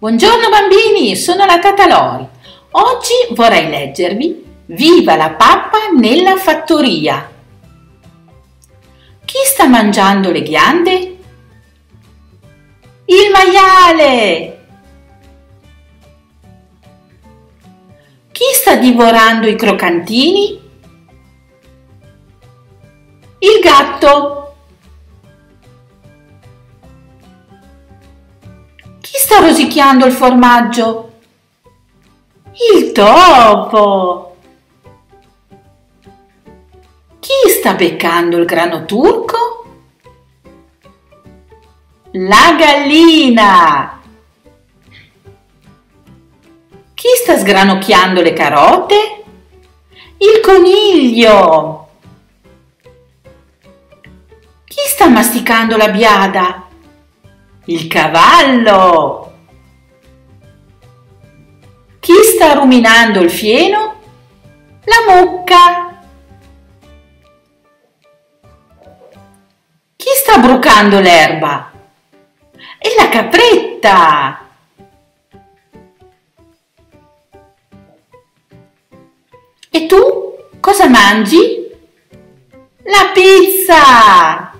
Buongiorno bambini, sono la Tata Lori. Oggi vorrei leggervi Viva la pappa nella fattoria. Chi sta mangiando le ghiande? Il maiale. Chi sta divorando i croccantini? Il gatto. Chi sta rosicchiando il formaggio? Il topo. Chi sta beccando il grano turco? La gallina. Chi sta sgranocchiando le carote? Il coniglio. Chi sta masticando la biada? Il cavallo. Chi sta ruminando il fieno? La mucca. Chi sta brucando l'erba? E la capretta. E tu cosa mangi? La pizza!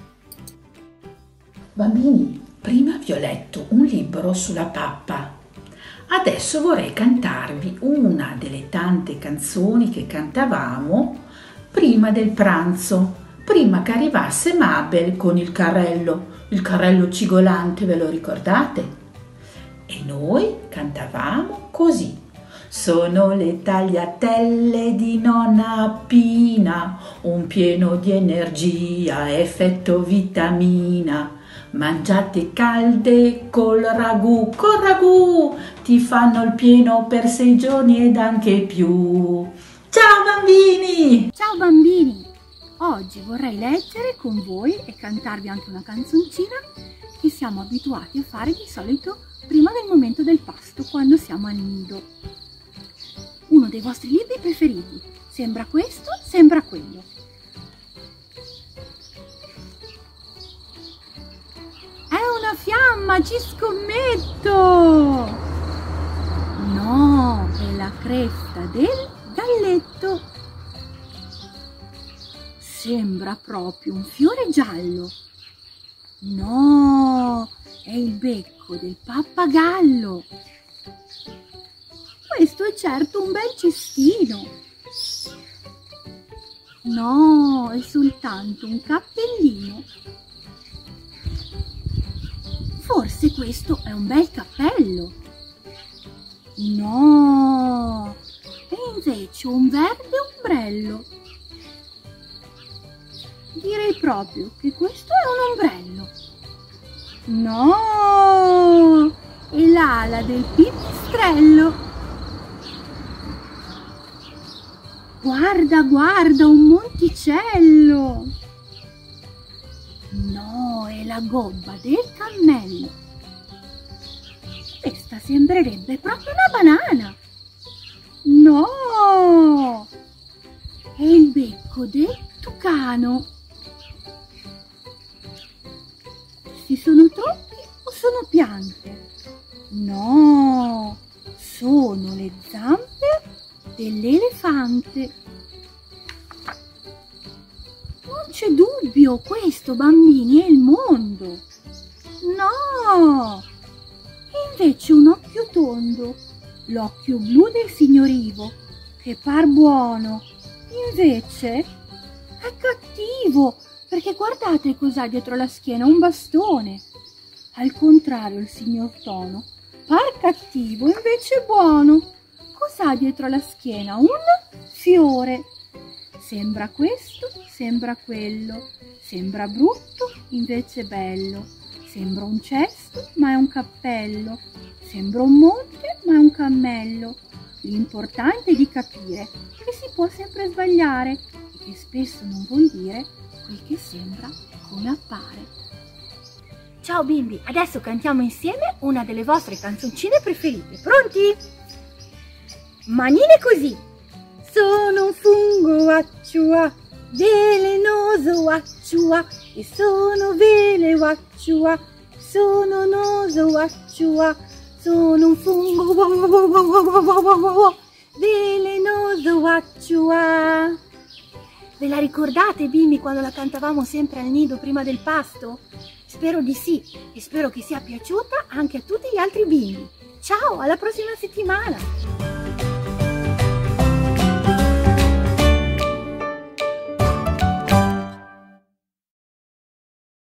Bambini, prima vi ho letto un libro sulla pappa. Adesso vorrei cantarvi una delle tante canzoni che cantavamo prima del pranzo, prima che arrivasse Mabel con il carrello cigolante, ve lo ricordate? E noi cantavamo così. Sono le tagliatelle di nonna Pina, un pieno di energia, effetto vitamina. Mangiate calde col ragù, ti fanno il pieno per 6 giorni ed anche più. Ciao bambini! Ciao bambini! Oggi vorrei leggere con voi e cantarvi anche una canzoncina che siamo abituati a fare di solito prima del momento del pasto, quando siamo al nido. Uno dei vostri libri preferiti. Sembra questo, sembra quello. È una fiamma, ci scommetto! No, è la cresta del galletto. Sembra proprio un fiore giallo. No, è il becco del pappagallo. Questo è certo un bel cestino. No, è soltanto un cappellino. Forse questo è un bel cappello. No, è invece un verde ombrello. Direi proprio che questo è un ombrello. No, è l'ala del pipistrello. Guarda, guarda, un monticello. No, è la gobba del cammello. Questa sembrerebbe proprio una banana. No, è il becco del tucano. Questi sono tronchi o sono piante? No, sono le zampe dell'elefante. Non c'è dubbio, questo bambini è il mondo. No, è invece un occhio tondo, l'occhio blu del signor Ivo, che par buono, invece è cattivo, perché guardate cos'ha dietro la schiena, un bastone. Al contrario il signor Tono par cattivo, invece è buono. Cos'ha dietro la schiena? Un fiore. Sembra questo, sembra quello. Sembra brutto, invece bello. Sembra un cesto, ma è un cappello. Sembra un monte, ma è un cammello. L'importante è di capire che si può sempre sbagliare e che spesso non vuol dire quel che sembra come appare. Ciao bimbi, adesso cantiamo insieme una delle vostre canzoncine preferite. Pronti? Manine così. Sono un fungo acciua, velenoso acciua, e sono vele acciua, sono noso acciua, Sono un fungo velenoso, acciua. Ve la ricordate, bimbi, quando la cantavamo sempre al nido prima del pasto? Spero di sì e spero che sia piaciuta anche a tutti gli altri bimbi. Ciao, alla prossima settimana!